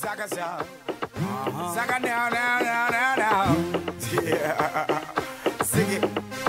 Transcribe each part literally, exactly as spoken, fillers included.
Saga sound. Saga now, now, now, now, now. Yeah. Sing it.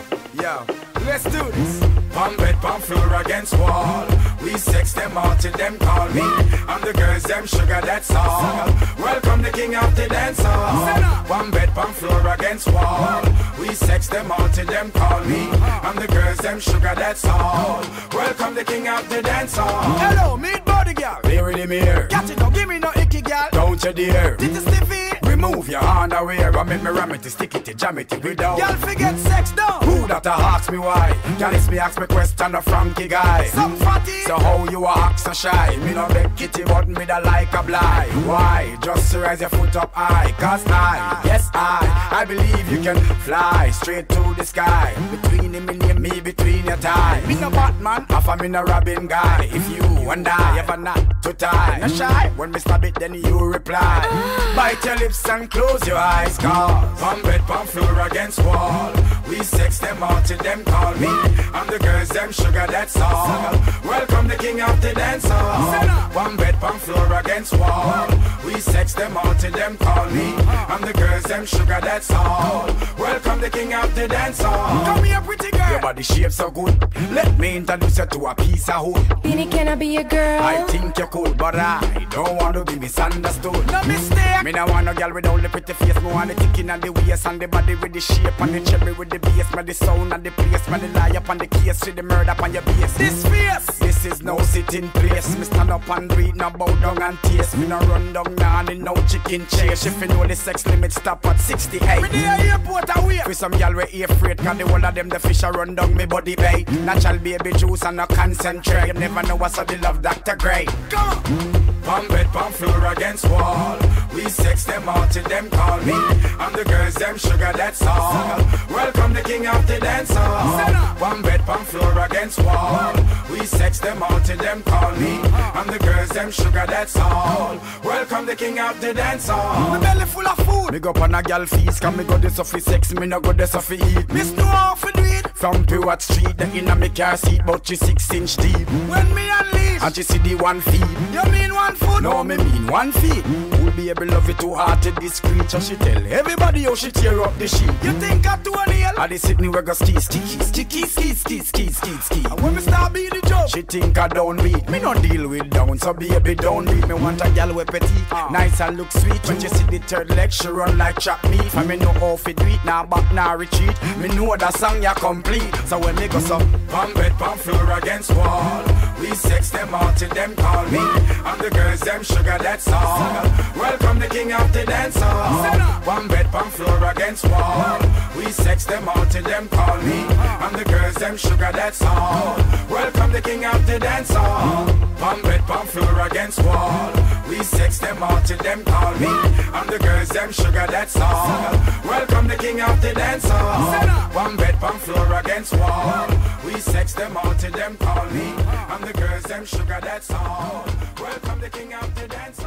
Yo, let's do this. Pump bed, pump floor against wall. We sex them all till them call me. I'm the girls, them sugar, that's all. Welcome the king of the dancehall. One bed, pump floor against wall. We sex them all till them call me. I'm the girls, them sugar, that's all. Welcome the king of the dancehall. Hello, meet body girl. Here in the mirror. Catch it, don't give me no icky girl. Don't you dare. Did you stiffy? Remove your underwear. I make me ram it, stick it, jam it, we down. Girl, forget sex down. Who that ask me why? Girl, it's me ask me question a Frankie guy. Some fatty. So how you a act so shy? Me no beg kitty, but me da like a blind. Why? Just to raise your foot up high. Cause I, yes I, I believe you can fly straight to the sky. Between him and me, between your thighs. Me no Batman, half a me no Robin guy. If you and I ever not to tie, no shy. When me stab it, then you reply. Bite your lips and close your eyes. Cause pump bed, pump floor against wall. We sex them all till them call me. I'm the girls, them sugar, that's all. Welcome the king of the dancehall. One bed, pump floor against wall. We sex them all till them call me. I'm the girls, them sugar, that's all. Welcome the king of the dancehall. Come here, pretty girl. Your body shape so good. Let me introduce you to a piece of wood. Beenie, can I be a girl? I think you could, but I don't want to be misunderstood. No mistake. Me no want no girl with all the pretty face. Me want the ticking and the waist and the body with the shape and the cherry with the bass. Me the sound and the place. Me the lie up on the case with the murder on your base. This face, this is no sitting place. Me stand up and read, no bow down and taste. Me no run down now and no chicken chase. If you know the sex limit stop at sixty-eight. Me the airport away. For some y'all we afraid, cause the whole of them the fish a run down me body bay. Natural baby juice and no concentrate. You never know what's the love Doctor Grey. Come on. Pump bed, pump floor against wall. We sex them all till them call me. I'm the girls, them sugar, that's all. Welcome the king of the dancehall. One bed, pump floor against wall. We sex them all till them call me. I'm the girls, them sugar, that's all. Welcome the king of the dancehall. My belly full of food. Me go on a gal feast, can me go this off sex, me no go this off eat. Miss know how to do it. From Pure Street, the inna me car seat, but she six inch deep. When me unleash, and she see the one feet. You mean one foot? No, me mean one feet. Who'll be able love it too hard to discreet? So she tell everybody how she tear up the sheet. You think I do a nail? I the Sydney where go ski, ski, ski, ski, ski, ski, ski, ski, ski. And when me start beat the job, she think I don't beat. Me no deal with down, so baby don't beat. Me want a gal with petite, uh. nice and look sweet. When you see the third leg, she run like chop meat. And me know how to do it, now back, now retreat. Me know that song ya complete. So when me go so, pump bed, pump floor against wall. We sex them all till them call me. I'm the girls, them sugar, that's all. Welcome the king of the dancehall. One bed, pump floor against wall. We sex them all till them call me. I'm the girls, them sugar, that's all. Welcome the king of the dancehall. Pump bed, pump floor against wall. We sex them all till them call me. I'm the girls, them sugar, that's all. Welcome the king of the dancehall. One bed, pump floor against wall. We sex them all till them call me. I'm the girls, them sugar, that's all. Welcome the king of the dancehall.